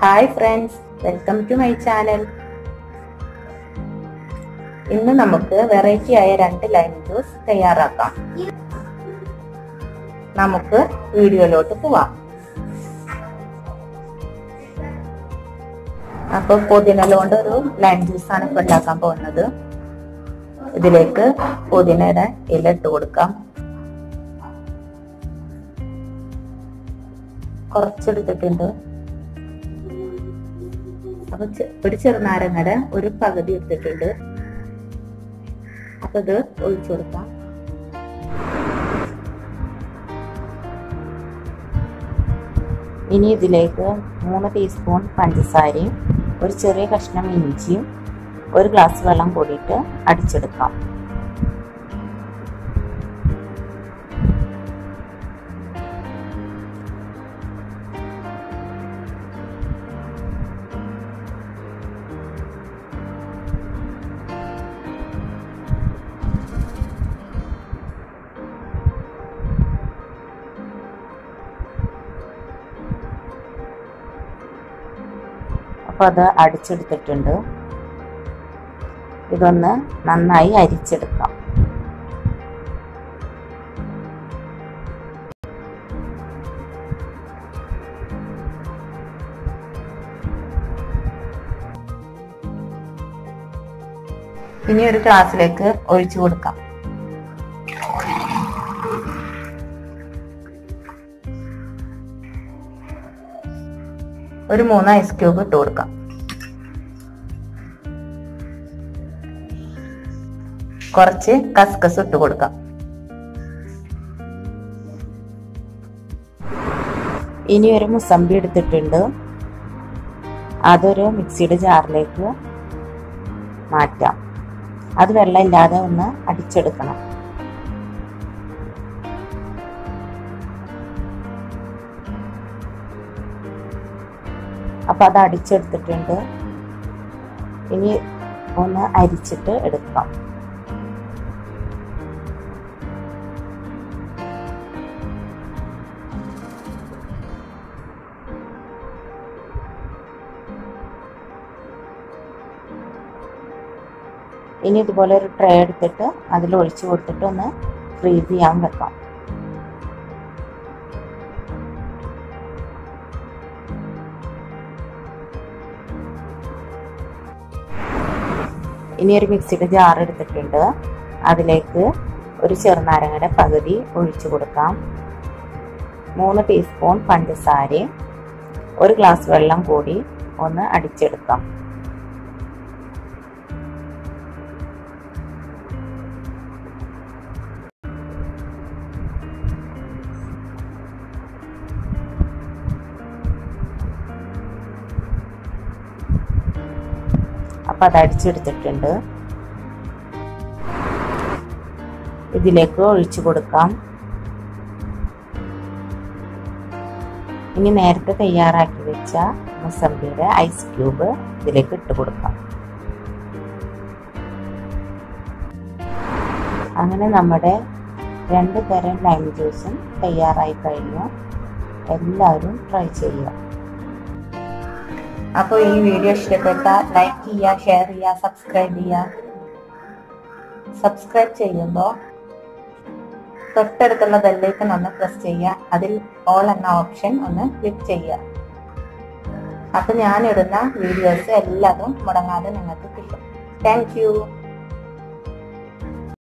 Hi friends, welcome to my channel. ഇന്ന് നമുക്ക് variety ആയ 2 ലൈം ജ്യൂസ് തയ്യാറാക്കാം. നമുക്ക് വീഡിയോയിലോട്ട് പോവാം. അപ്പോൾ പുതിന കൊണ്ട് ഒരു ലൈം ജ്യൂസാണ് ഇപ്പോൾ ഉണ്ടാക്കാൻ പോകുന്നത്. ഇതിലേക്ക് പുതിനയുടെ ഇല ഇട്ട് കൊടുക്കാം. കുറച്ചെടുത്തിട്ടുണ്ട്. അപ്പൊ ഒരു ചെറുനാരങ്ങയുടെ ഒരു പകുതി എടുത്തിട്ടുണ്ട്. അപ്പൊ ഇത് ഒഴിച്ചു കൊടുക്കാം. ഇനി ഇതിലേക്ക് 3 ടീസ്പൂൺ പഞ്ചസാരയും ഒരു ചെറിയ കഷ്ണം ഇഞ്ചിയും 1 ഗ്ലാസ് വെള്ളം കൂടിയിട്ട് അടിച്ചെടുക്കാം. അപ്പോൾ അത് അടിച്ചെടുത്തിട്ടുണ്ട്. ഇതൊന്ന് നന്നായി അരിച്ചെടുക്കാം. ഇനി ഒരു ഗ്ലാസ്സിലേക്ക് ഒഴിച്ചു കൊടുക്കാം. ഒരു 3 ഐസ് ക്യൂബ് ഇട്ട് കൊടുക്കാം. കുറച്ച് കസ്കസ് ഇട്ട് കൊടുക്കാം. ഇനി ഒരു മുസമ്പി എടുത്തിട്ടുണ്ട്. അതൊരു മിക്സിയുടെ ജാറിലേക്ക് മാറ്റാം. അത് വെള്ളമില്ലാതെ ഒന്ന് അടിച്ചെടുക്കണം. അപ്പൊ അത് അടിച്ചെടുത്തിട്ടുണ്ട്. ഇനി ഒന്ന് അരിച്ചിട്ട് എടുക്കാം. ഇനി ഇതുപോലെ ഒരു ട്രേ എടുത്തിട്ട് അതിൽ ഒഴിച്ചു കൊടുത്തിട്ട് ഒന്ന് ഫ്രീസ് ചെയ്യാൻ വെക്കാം. ഇനി ഒരു മിക്സിയുടെ ജാർ എടുത്തിട്ടുണ്ട്. അതിലേക്ക് ഒരു ചെറുനാരങ്ങയുടെ പകുതി ഒഴിച്ചു കൊടുക്കാം. 3 ടീസ്പൂൺ പഞ്ചസാരയും 1 ഗ്ലാസ് വെള്ളം കൂടി ഒന്ന് അടിച്ചെടുക്കാം. അപ്പം അത് അടിച്ചെടുത്തിട്ടുണ്ട്. ഇതിലേക്ക് ഒഴിച്ചു കൊടുക്കാം. ഇനി നേരത്തെ തയ്യാറാക്കി വെച്ച മുസമ്പിയുടെ ഐസ് ക്യൂബ് ഇതിലേക്ക് ഇട്ട് കൊടുക്കാം. അങ്ങനെ നമ്മുടെ 2 തരം ലൈം ജ്യൂസും തയ്യാറായി കഴിഞ്ഞു. എല്ലാവരും ട്രൈ ചെയ്യുക. അപ്പോൾ ഈ വീഡിയോ ഇഷ്ടപ്പെട്ടാൽ ലൈക്ക് ചെയ്യുക, ഷെയർ ചെയ്യുക, സബ്സ്ക്രൈബ് ചെയ്യുക. സബ്സ്ക്രൈബ് ചെയ്യുമ്പോൾ തൊട്ടടുത്തുള്ള ബെല്ലൈക്കൺ ഒന്ന് പ്രസ് ചെയ്യുക. അതിൽ ഓൾ എന്ന ഓപ്ഷൻ ഒന്ന് ക്ലിക്ക് ചെയ്യുക. അപ്പോൾ ഞാനിടുന്ന വീഡിയോസ് എല്ലാതും മുടങ്ങാതെ നിങ്ങൾക്ക് കിട്ടും. Thank U.